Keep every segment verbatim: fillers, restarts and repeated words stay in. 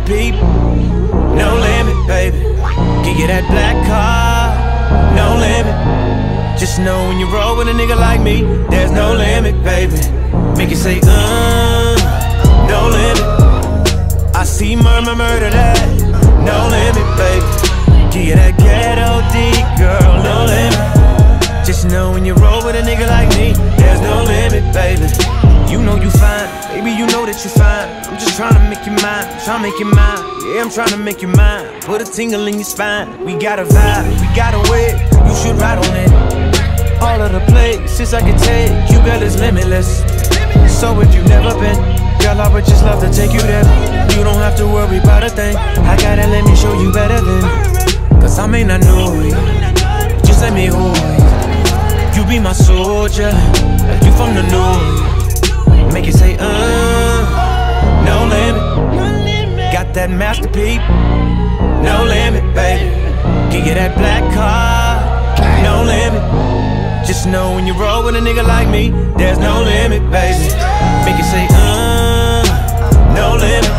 peep. No limit, baby. Give you that black car. No limit. Just know when you roll with a nigga like me, there's no limit, baby. Make you say, uh, no limit. I see murmur, murder that. No limit, baby. Give you that ghetto D, girl, no limit. Just know when you roll with a nigga like me, there's no limit, baby. You know you fine, baby, you know that you fine. I'm just trying to make you mine, trying to make you mine. Yeah, I'm trying to make you mine. Put a tingle in your spine. We got a vibe, we got a way. You should ride on it. All of the places I can take you, girl, is limitless. So if you've never been, girl, I would just love to take you there. You don't have to worry about a thing. I gotta let me show you better than. Cause I may not know you, just let me hold you. You be my soldier, like you from the north. Make you say, uh, no limit. Got that masterpiece, no limit, baby. Give you that black car, no limit. Just know when you roll with a nigga like me, there's no limit, baby. Make you say, uh, no limit.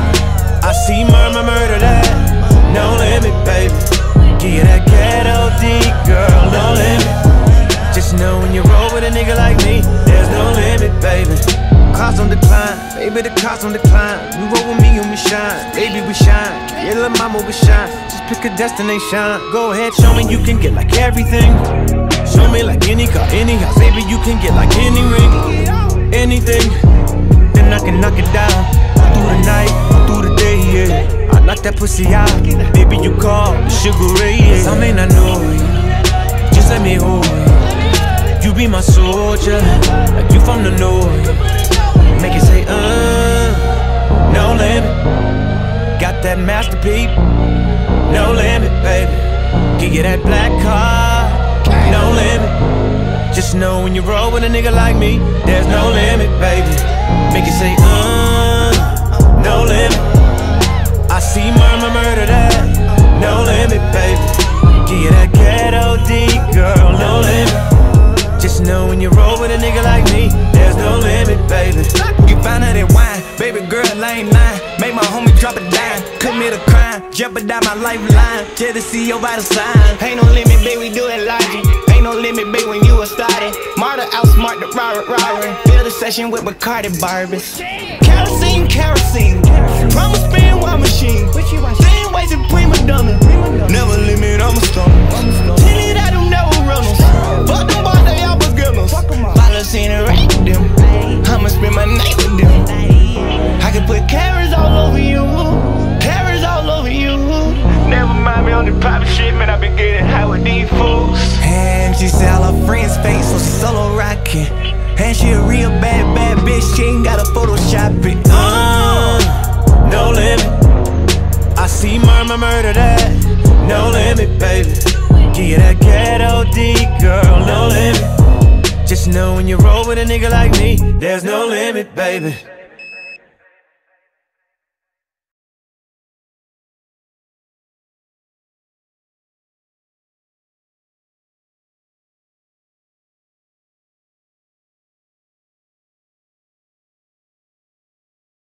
I see murmur, murder that. No limit, baby. Give you that ghetto D, girl, no limit. Just know when you roll with a nigga like me, there's no limit, baby. Cars on decline, baby, the cars on decline. You roll with me and we shine, baby, we shine. Yeah, little mama, we shine. Just pick a destination. Go ahead, show me you can get like everything. Show me like any car, any house, baby, you can get like any ring, anything. Then I can knock it down, through the night, through the day, yeah. I knock that pussy out, baby, you call the Sugar Ray, yeah. I may not know you, just let me hold you. You be my soldier, like you from the north. Make you say, uh, no limit. Got that masterpiece, no limit, baby. Give you that black car, no limit. Just know when you roll with a nigga like me, there's no limit, baby. Make you say, uh, no limit. I see murmur, murder that. No limit, baby. Give you that ghetto D, girl, no limit. Just know when you roll with a nigga like me, there's no limit, baby. You find her that wine, baby girl, I ain't lying. Make my homie drop a dime, commit a crime, jeopardize my lifeline, just to see your vital signs. Ain't no limit, baby, we do it logic. Ain't no limit, baby, when you was started. Marta outsmart the robber, robber. Build a session with Bacardi Barbies. Kerosene, kerosene, promise spin wild machine. Same ways in prima donna. Never limit, I'm a stunner. Tinted, I do never runners. Fuck them boys, they all beginners. Follow scene and rate them. I'ma spend my night with them. I can put carrots all over you, carrots all over you. Never mind me on the private shit, man, I been getting high with these fools. And she said all her friends fake, so she solo rockin'. And she a real bad, bad bitch, she ain't gotta Photoshop it. Uh, no limit. I see murmur, murder that. No limit, baby. Give you that ghetto D, girl, no limit. Just know when you roll with a nigga like me, there's no limit, baby.